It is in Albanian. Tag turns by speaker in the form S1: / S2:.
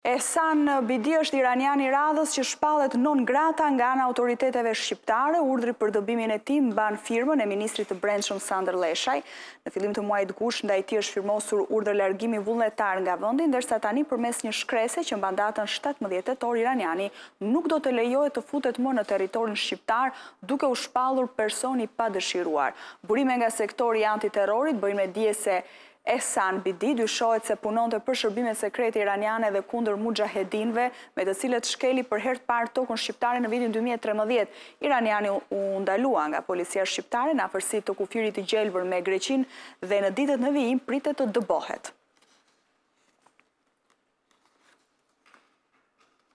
S1: Ehsan Bidi është iranian i radhës që shpallet non grata nga ana autoriteteve shqiptare. Urdhri për dëbimin e tij mban firmën e ministrit të Brendshëm Sandër Leshaj. Në fillim të muajit gusht ndaj tij është firmosur urdhër largimi vullnetar nga vendi, ndërsa tani përmes një shkrese që mban datën 17 tetor, iraniani nuk do të lejohet të futet më në territorin shqiptar duke u shpallur person i padëshiruar. Burime nga sektori i antiterrorit bëjnë me dije se Ehsan Bidi dyshohet se punonte për shërbimet sekrete iraniane dhe kundër mujahedinëve, me të cilët shkeli për herë të parë tokën shqiptare në vitin 2013. Iraniani u ndalua nga policia shqiptare në afërsi të kufirit të gjelbër me Greqinë dhe në ditët në vijim pritet të dëbohet.